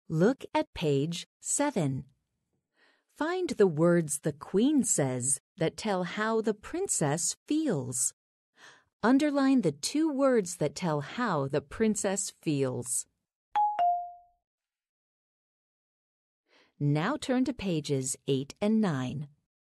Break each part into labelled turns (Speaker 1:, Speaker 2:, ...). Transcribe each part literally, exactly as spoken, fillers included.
Speaker 1: Look at page seven. Find the words the Queen says that tell how the princess feels. Underline the two words that tell how the princess feels. Now turn to pages eight and nine.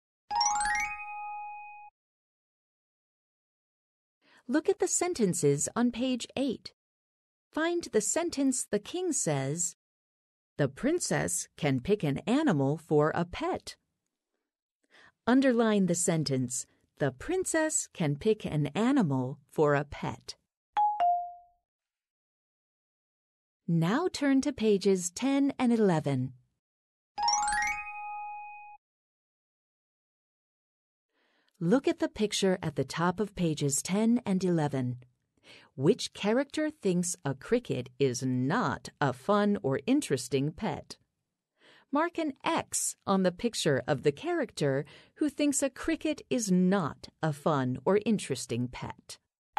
Speaker 1: Look at the sentences on page eight. Find the sentence the king says, "The princess can pick an animal for a pet." Underline the sentence, "The princess can pick an animal for a pet." Now turn to pages ten and eleven. Look at the picture at the top of pages ten and eleven. Which character thinks a cricket is not a fun or interesting pet? Mark an X on the picture of the character who thinks a cricket is not a fun or interesting pet.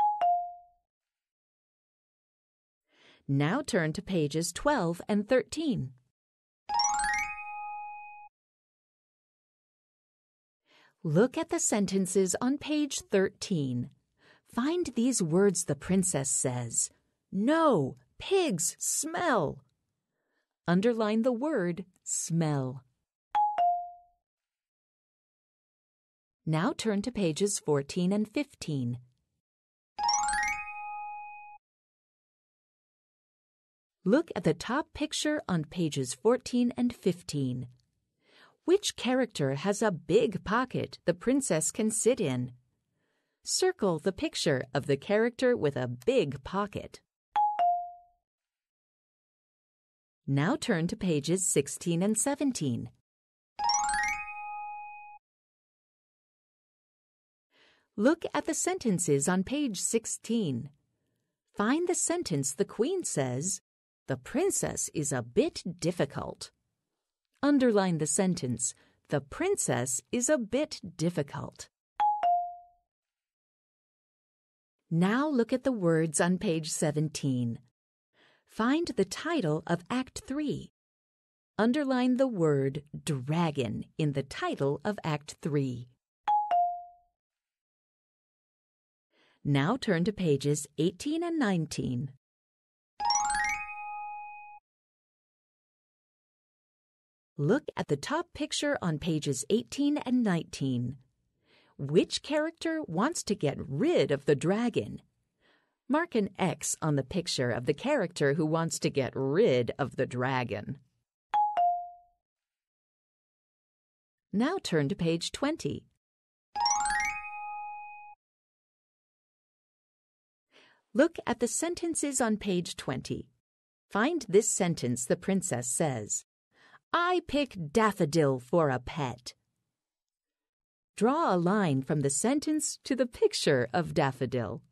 Speaker 1: Now turn to pages twelve and thirteen. Look at the sentences on page thirteen. Find these words the princess says. "No, pigs smell." Underline the word smell. Now turn to pages fourteen and fifteen. Look at the top picture on pages fourteen and fifteen. Which character has a big pocket the princess can sit in? Circle the picture of the character with a big pocket. Now turn to pages sixteen and seventeen. Look at the sentences on page sixteen. Find the sentence the Queen says, "The princess is a bit difficult." Underline the sentence, "The princess is a bit difficult." Now look at the words on page seventeen. Find the title of Act three. Underline the word dragon in the title of Act three. Now turn to pages eighteen and nineteen. Look at the top picture on pages eighteen and nineteen. Which character wants to get rid of the dragon? Mark an X on the picture of the character who wants to get rid of the dragon. Now turn to page twenty. Look at the sentences on page twenty. Find this sentence the princess says. "I pick Daffodil for a pet." Draw a line from the sentence to the picture of Daffodil.